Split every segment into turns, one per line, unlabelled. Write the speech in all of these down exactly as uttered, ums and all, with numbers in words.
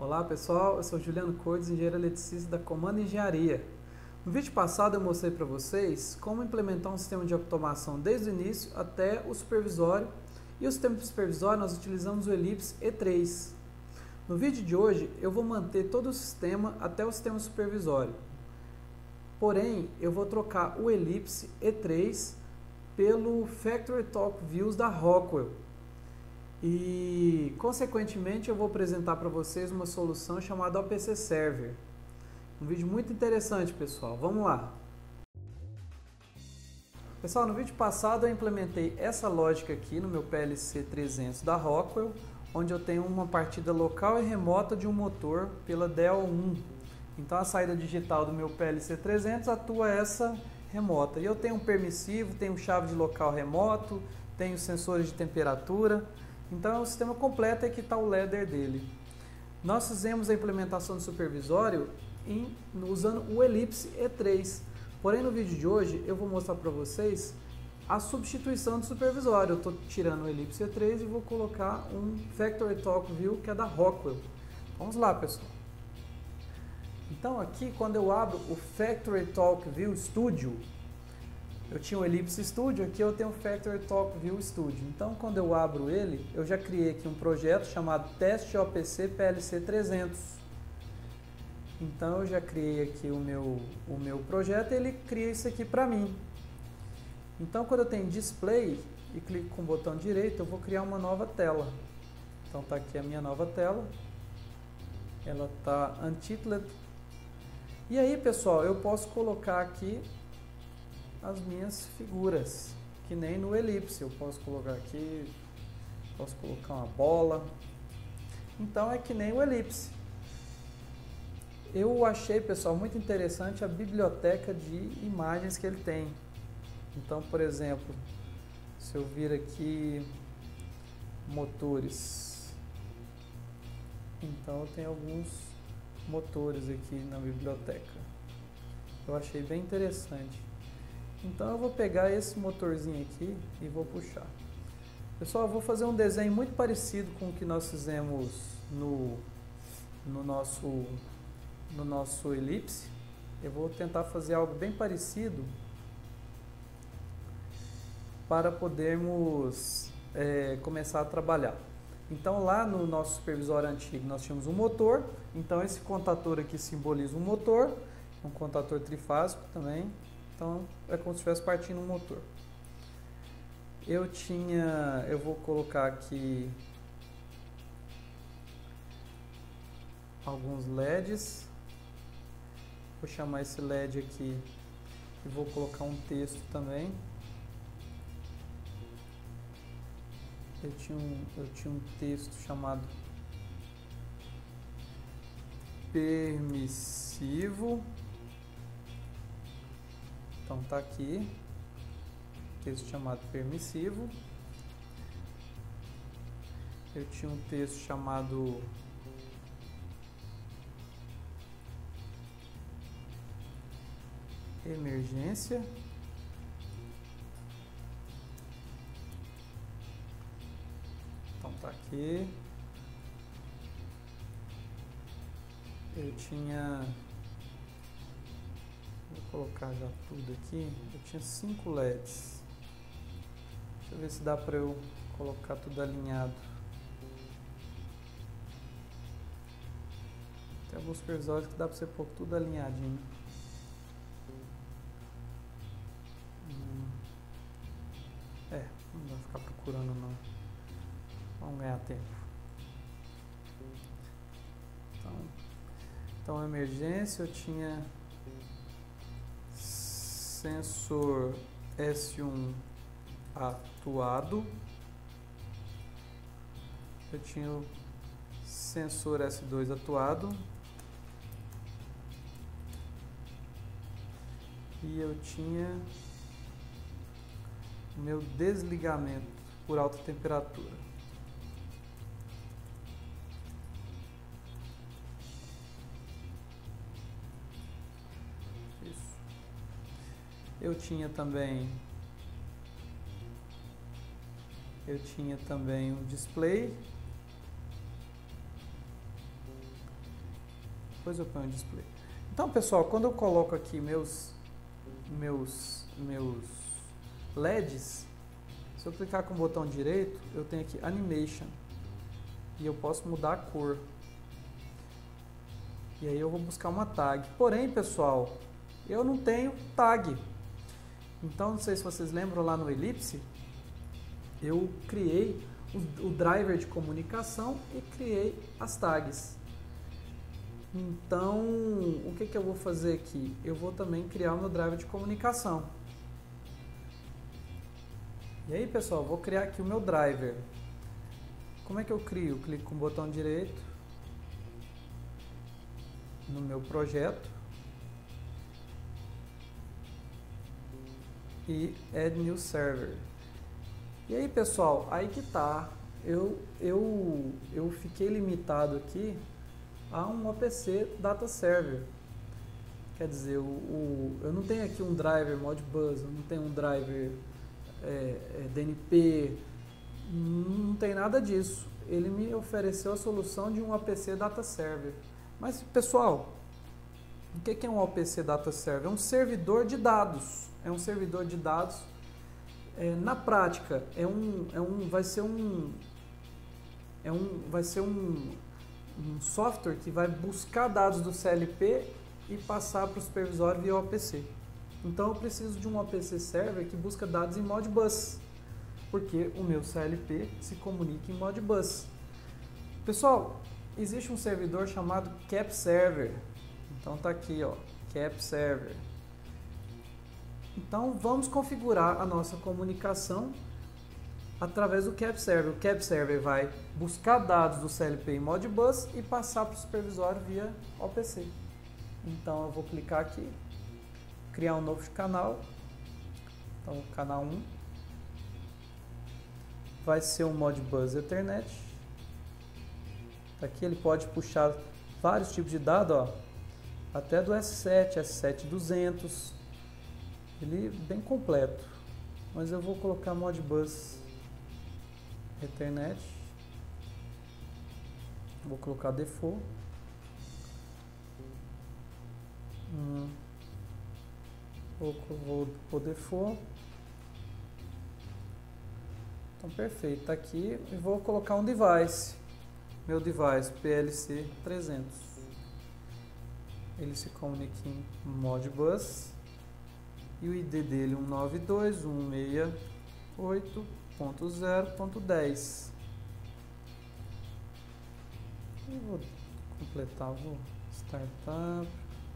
Olá pessoal, eu sou Juliano Cordes, engenheiro eletricista da Comando Engenharia. No vídeo passado eu mostrei para vocês como implementar um sistema de automação desde o início até o supervisório, e o sistema supervisório nós utilizamos o Ellipse E três. No vídeo de hoje eu vou manter todo o sistema até o sistema supervisório, porém eu vou trocar o Ellipse E três pelo Factory Talk Views da Rockwell. E, consequentemente, eu vou apresentar para vocês uma solução chamada O P C Server. Um vídeo muito interessante, pessoal. Vamos lá. Pessoal, no vídeo passado eu implementei essa lógica aqui no meu P L C trezentos da Rockwell, onde eu tenho uma partida local e remota de um motor pela D E L um. Então, a saída digital do meu P L C trezentos atua essa remota. E eu tenho um permissivo, tenho chave de local remoto, tenho sensores de temperatura. Então é um sistema completo e aqui está o ladder dele. Nós fizemos a implementação do supervisório em, usando o Ellipse E três. Porém no vídeo de hoje eu vou mostrar para vocês a substituição do supervisório. Eu estou tirando o Ellipse E três e vou colocar um Factory Talk View que é da Rockwell. Vamos lá, pessoal. Então aqui quando eu abro o Factory Talk View Studio, eu tinha o Ellipse Studio, aqui eu tenho o Factory Talk View Studio. Então, quando eu abro ele, eu já criei aqui um projeto chamado Teste O P C P L C trezentos. Então, eu já criei aqui o meu, o meu projeto e ele cria isso aqui para mim. Então, quando eu tenho Display e clico com o botão direito, eu vou criar uma nova tela. Então, está aqui a minha nova tela. Ela está Untitled. E aí, pessoal, eu posso colocar aqui as minhas figuras, que nem no Ellipse, eu posso colocar aqui, posso colocar uma bola, então é que nem o Ellipse. Eu achei, pessoal, muito interessante a biblioteca de imagens que ele tem. Então, por exemplo, se eu vir aqui motores, então eu tenho alguns motores aqui na biblioteca. Eu achei bem interessante. Então eu vou pegar esse motorzinho aqui e vou puxar. Pessoal, eu vou fazer um desenho muito parecido com o que nós fizemos no, no, nosso, no nosso Ellipse. Eu vou tentar fazer algo bem parecido para podermos é, começar a trabalhar. Então lá no nosso supervisório antigo nós tínhamos um motor. Então esse contator aqui simboliza um motor, um contator trifásico também. Então, é como se estivesse partindo um motor. Eu tinha, eu vou colocar aqui alguns L E Ds. Vou chamar esse L E D aqui e vou colocar um texto também. Eu tinha um, eu tinha um texto chamado permissivo. Então tá aqui, texto chamado permissivo. Eu tinha um texto chamado emergência. Então tá aqui. Eu tinha Vou colocar já tudo aqui. Eu tinha cinco L E Ds. Deixa eu ver se dá para eu colocar tudo alinhado. Tem alguns supervisórios que dá para você pôr tudo alinhadinho. Hum. É, não vai ficar procurando não. Vamos ganhar tempo. Então, então emergência eu tinha sensor S um atuado, eu tinha o sensor S dois atuado e eu tinha o meu desligamento por alta temperatura. Eu tinha também eu tinha também um display Depois eu ponho o display. Então, pessoal, quando eu coloco aqui meus, meus, meus L E Ds, se eu clicar com o botão direito, eu tenho aqui Animation. E eu posso mudar a cor. E aí eu vou buscar uma tag. Porém, pessoal, eu não tenho tag. Então, não sei se vocês lembram lá no Ellipse, eu criei o, o driver de comunicação e criei as tags. Então, o que, que eu vou fazer aqui? Eu vou também criar o meu driver de comunicação. E aí, pessoal, vou criar aqui o meu driver. Como é que eu crio? Clico com o botão direito no meu projeto e Add New Server. E aí, pessoal, aí que tá. Eu, eu, eu fiquei limitado aqui a um O P C Data Server. Quer dizer, o, o, eu não tenho aqui um driver Modbus, eu não tenho um driver é, é, D N P, não tem nada disso. Ele me ofereceu a solução de um O P C Data Server. Mas, pessoal, o que é um O P C Data Server? É um servidor de dados. É um servidor de dados. É, na prática, é um, é um, vai ser um, é um, vai ser um, um software que vai buscar dados do C L P e passar para o supervisório via O P C. Então, eu preciso de um O P C Server que busca dados em Modbus, porque o meu C L P se comunica em Modbus. Pessoal, existe um servidor chamado Cap Server. Então tá aqui, ó, Cap Server. Então vamos configurar a nossa comunicação através do Cap Server. O Cap Server vai buscar dados do C L P em Modbus e passar para o supervisório via O P C. Então eu vou clicar aqui, criar um novo canal. Então canal um vai ser um Modbus Ethernet. Aqui ele pode puxar vários tipos de dados, ó, até do S sete, S sete duzentos. Ele é bem completo. Mas eu vou colocar Modbus Ethernet. Vou colocar default. Hum. Vou, vou por default. Então perfeito, tá aqui. E vou colocar um device. Meu device P L C trezentos. Ele se comunica em Modbus e o I D dele é um nove dois ponto um seis oito ponto zero ponto dez. Eu vou completar, vou startup.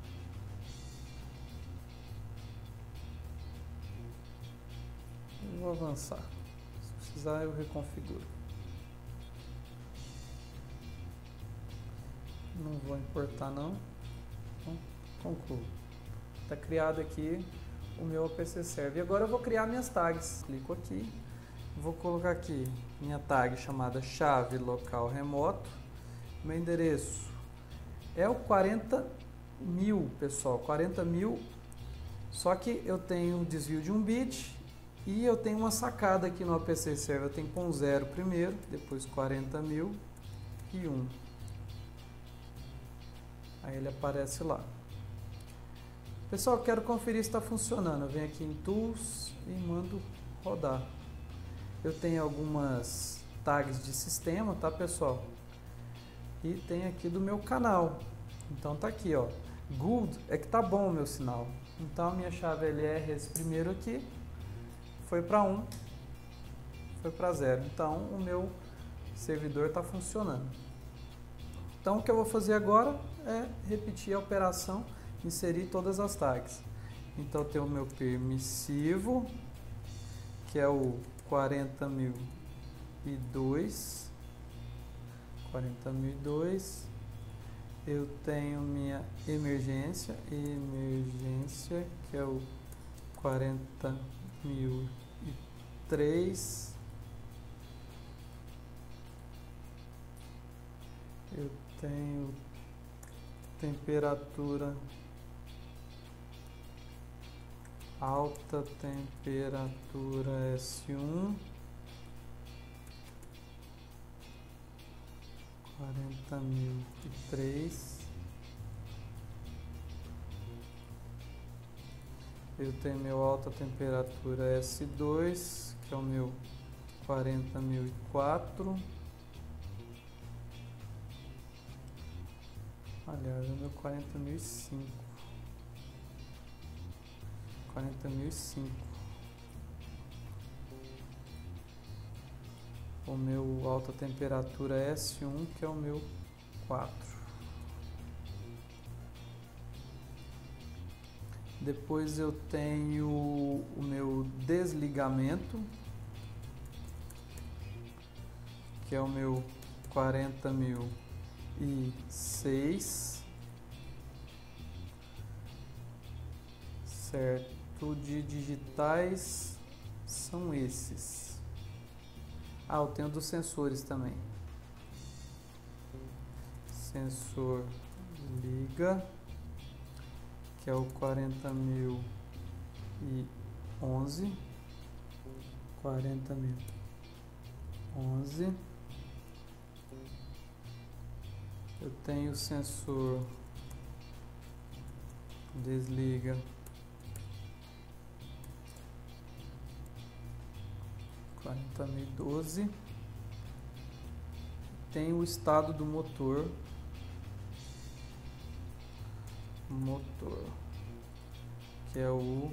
Eu vou avançar. Se precisar eu reconfiguro. Não vou importar não. Então, concluo. Está criado aqui o meu O P C Server. E agora eu vou criar minhas tags. Clico aqui. Vou colocar aqui minha tag chamada chave local remoto. Meu endereço é o quarenta mil, pessoal. quarenta mil. Só que eu tenho um desvio de um bit e eu tenho uma sacada aqui no O P C Server. Eu tenho que pôr um zero primeiro, depois quarenta mil e um. Aí ele aparece lá. Pessoal, eu quero conferir se está funcionando. Eu venho aqui em Tools e mando rodar. Eu tenho algumas tags de sistema, tá, pessoal? E tem aqui do meu canal. Então tá aqui, ó. Good é que tá bom o meu sinal. Então a minha chave L R, esse primeiro aqui, foi para um, foi para zero. Então o meu servidor está funcionando. Então o que eu vou fazer agora é repetir a operação, inserir todas as tags. Então tem o meu permissivo, que é o quarenta mil e dois. quarenta mil e dois. Eu tenho minha emergência, emergência, que é o quarenta mil e três. Eu tenho temperatura alta, temperatura S um, quarenta mil e três. Eu tenho meu alta temperatura S dois, que é o meu quarenta mil e quatro. Aliás, é o meu quarenta mil e cinco. quarenta mil e cinco. O meu alta temperatura S um, que é o meu quatro. Depois eu tenho o meu desligamento, que é o meu quarenta mil e seis, certo? De digitais são esses. Ah, eu tenho dos sensores também. Sensor liga, que é o quarenta mil e onze, quarenta mil e onze. Eu tenho o sensor desliga, quarenta mil e doze. Tem o estado do motor, motor, que é o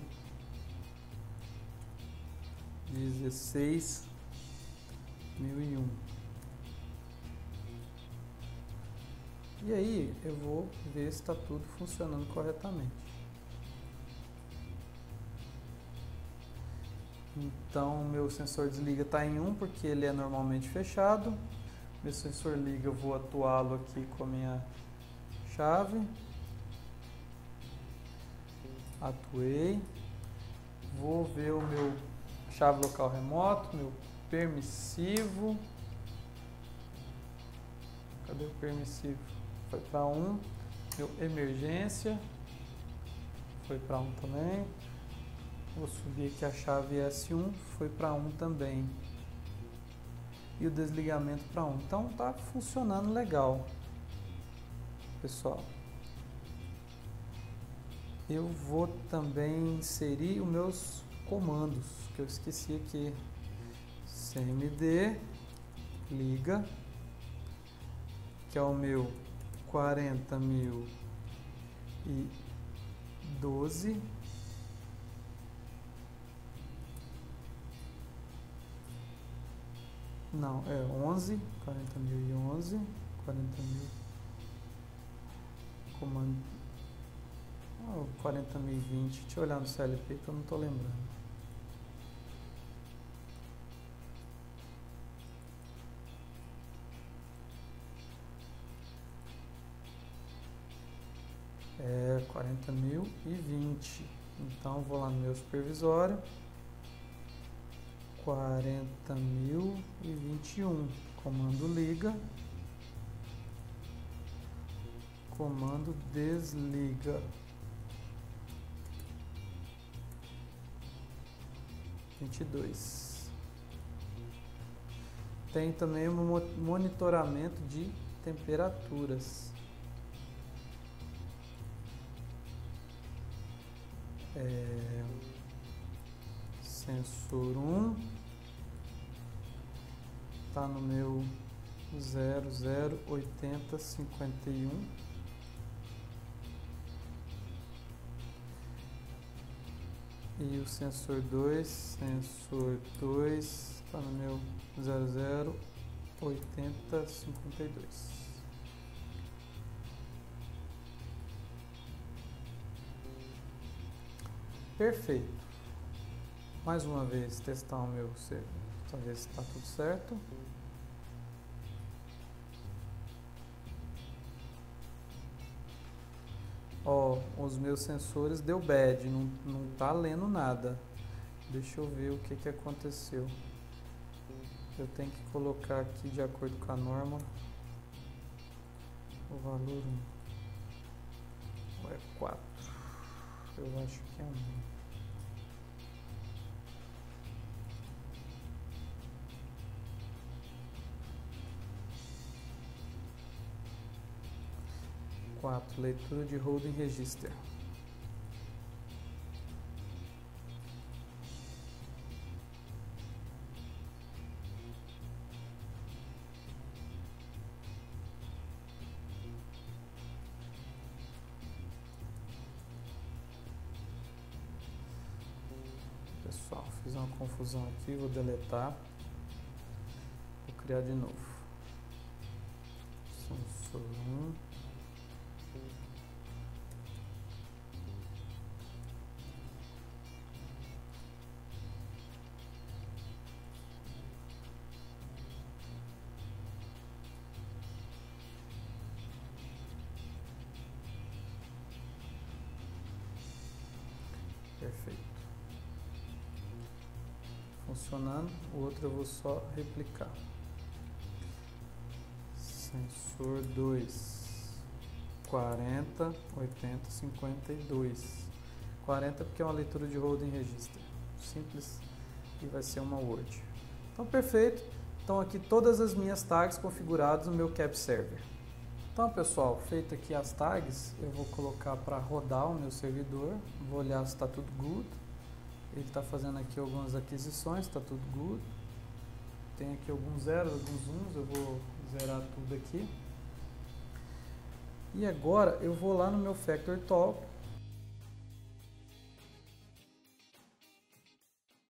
dezesseis mil e um. E aí eu vou ver se está tudo funcionando corretamente. Então meu sensor desliga está em um, porque ele é normalmente fechado. Meu sensor liga, eu vou atuá-lo aqui com a minha chave. Atuei. Vou ver o meu chave local remoto, meu permissivo. Cadê o permissivo? Foi para um. Meu emergência foi para um também. Vou subir aqui a chave S um, foi para um também. E o desligamento para um. Então tá funcionando legal, pessoal. Eu vou também inserir os meus comandos, que eu esqueci aqui. C M D liga, que é o meu quarenta mil e doze. Não, é onze, quarenta mil e onze, quarenta mil, comando, oh, quarenta mil e vinte, deixa eu olhar no C L P que eu não estou lembrando. É quarenta mil e vinte, então vou lá no meu supervisório, quarenta mil e vinte e um, comando liga, comando desliga, vinte e dois. Tem também um monitoramento de temperaturas. É, sensor um está no meu zero zero oitenta cinquenta e um. E o sensor dois, sensor dois está no meu zero zero oitenta cinquenta e dois. Perfeito. Mais uma vez testar o meu servidor, para ver se está tudo certo. Ó, os meus sensores deu bad, não, não tá lendo nada. Deixa eu ver o que que aconteceu. Eu tenho que colocar aqui de acordo com a norma o valor um. Ou é quatro? Eu acho que é um. quatro. Leitura de holding register. uma confusão aqui, vou deletar. Vou criar de novo. Sensor um. Perfeito. Funcionando, o outro eu vou só replicar. Sensor dois, quarenta, oitenta, cinquenta e dois. quarenta porque é uma leitura de holding register. Simples e vai ser uma Word. Então, perfeito. Então, aqui todas as minhas tags configuradas no meu cap server. Então, pessoal, feito aqui as tags, eu vou colocar para rodar o meu servidor, vou olhar se está tudo good. Ele está fazendo aqui algumas aquisições, está tudo good. Tem aqui alguns zeros, alguns uns, eu vou zerar tudo aqui. E agora eu vou lá no meu Factory Talk